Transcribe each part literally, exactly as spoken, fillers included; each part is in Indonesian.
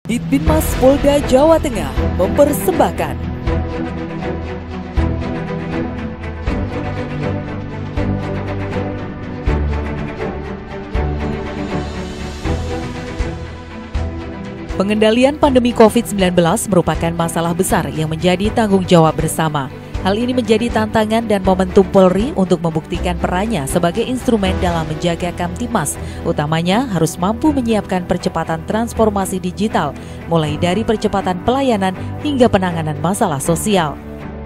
Ditbinmas Polda Jawa Tengah mempersembahkan pengendalian pandemi covid sembilan belas merupakan masalah besar yang menjadi tanggung jawab bersama. Hal ini menjadi tantangan dan momentum Polri untuk membuktikan perannya sebagai instrumen dalam menjaga Kamtibmas, utamanya harus mampu menyiapkan percepatan transformasi digital, mulai dari percepatan pelayanan hingga penanganan masalah sosial.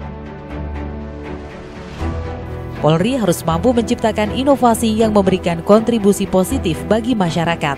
Polri harus mampu menciptakan inovasi yang memberikan kontribusi positif bagi masyarakat.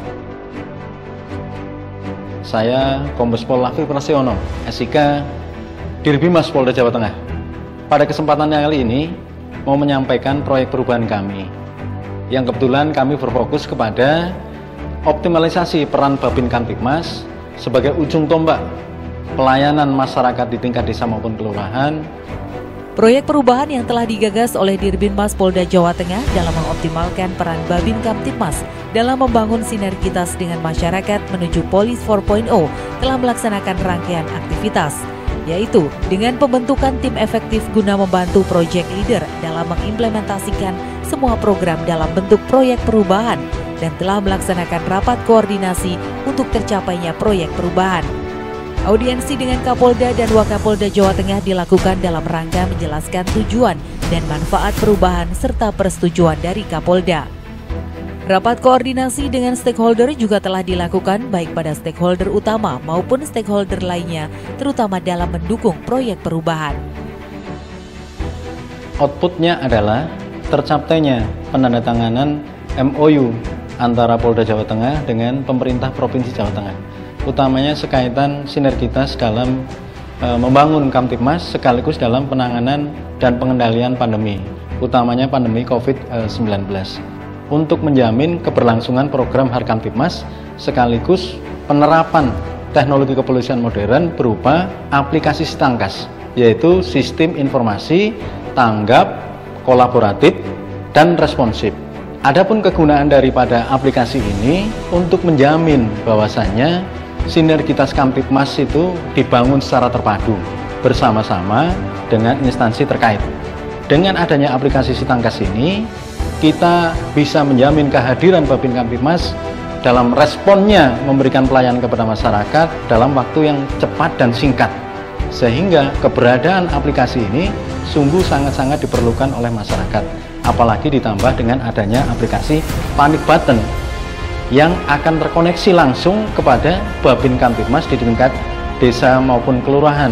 Saya Kombes Pol Lafi Prasiono, S I K Dirbimas Polda Jawa Tengah. Pada kesempatan yang kali ini, mau menyampaikan proyek perubahan kami, yang kebetulan kami berfokus kepada optimalisasi peran Babin Kamtibmas sebagai ujung tombak pelayanan masyarakat di tingkat desa maupun kelurahan. Proyek perubahan yang telah digagas oleh Dirbinmas Polda Jawa Tengah dalam mengoptimalkan peran Babin Kamtibmas dalam membangun sinergitas dengan masyarakat menuju Polis empat titik nol telah melaksanakan rangkaian aktivitas, yaitu dengan pembentukan tim efektif guna membantu project leader dalam mengimplementasikan semua program dalam bentuk proyek perubahan dan telah melaksanakan rapat koordinasi untuk tercapainya proyek perubahan. Audiensi dengan Kapolda dan Wakapolda Jawa Tengah dilakukan dalam rangka menjelaskan tujuan dan manfaat perubahan serta persetujuan dari Kapolda. Rapat koordinasi dengan stakeholder juga telah dilakukan baik pada stakeholder utama maupun stakeholder lainnya, terutama dalam mendukung proyek perubahan. Outputnya adalah tercapainya penandatanganan M O U antara Polda Jawa Tengah dengan pemerintah Provinsi Jawa Tengah, utamanya sekaitan sinergitas dalam e, membangun Kamtibmas sekaligus dalam penanganan dan pengendalian pandemi, utamanya pandemi covid sembilan belas. Untuk menjamin keberlangsungan program Harkamtibmas sekaligus penerapan teknologi kepolisian modern berupa aplikasi Sitangkas, yaitu sistem informasi tanggap, kolaboratif, dan responsif. Adapun kegunaan daripada aplikasi ini untuk menjamin bahwasannya sinergitas Kamtibmas itu dibangun secara terpadu bersama-sama dengan instansi terkait. Dengan adanya aplikasi Sitangkas ini, kita bisa menjamin kehadiran Babin Kamtibmas dalam responnya memberikan pelayanan kepada masyarakat dalam waktu yang cepat dan singkat, sehingga keberadaan aplikasi ini sungguh sangat-sangat diperlukan oleh masyarakat, apalagi ditambah dengan adanya aplikasi Panic Button yang akan terkoneksi langsung kepada Babin Kamtibmas di tingkat desa maupun kelurahan.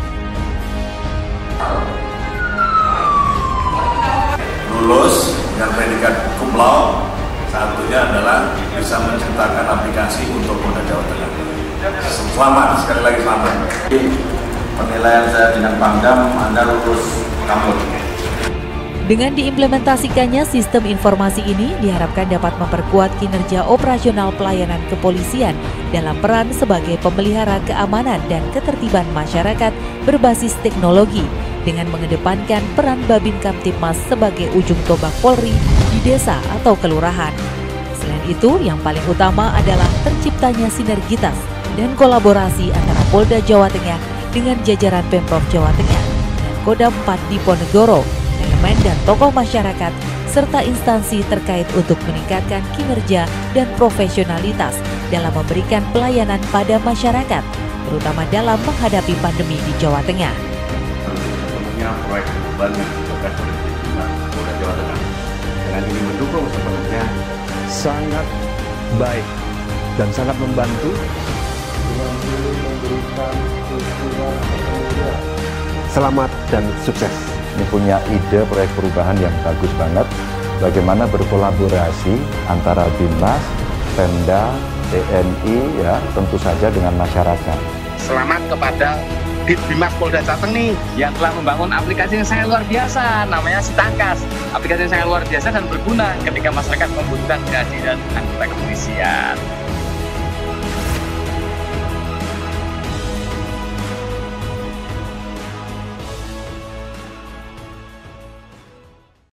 Lulus dengan predikat cum laude, satunya adalah bisa menciptakan aplikasi untuk Polda Jawa Tengah. Selamat, sekali lagi selamat. Penilaian saya dengan Pangdam, Anda lulus kampus. Dengan diimplementasikannya sistem informasi ini diharapkan dapat memperkuat kinerja operasional pelayanan kepolisian dalam peran sebagai pemelihara keamanan dan ketertiban masyarakat berbasis teknologi dengan mengedepankan peran Babin Kamtibmas sebagai ujung tombak Polri di desa atau kelurahan. Selain itu, yang paling utama adalah terciptanya sinergitas dan kolaborasi antara Polda Jawa Tengah dengan jajaran Pemprov Jawa Tengah dan Kodam empat Diponegoro, elemen dan tokoh masyarakat, serta instansi terkait untuk meningkatkan kinerja dan profesionalitas dalam memberikan pelayanan pada masyarakat, terutama dalam menghadapi pandemi di Jawa Tengah. Proyek perubahan yang dilakukan oleh Polda Jawa Tengah dengan ini mendukung sepenuhnya, sangat baik dan sangat membantu. Selamat dan sukses. Ini punya ide proyek perubahan yang bagus banget. Bagaimana berkolaborasi antara Binmas, Pemda, T N I, ya tentu saja dengan masyarakat. Selamat kepada Dirbimas Polda Jateng nih yang telah membangun aplikasi yang sangat luar biasa, namanya Sitangkas. Aplikasi yang sangat luar biasa dan berguna ketika masyarakat membutuhkan kehadiran anggota kepolisian.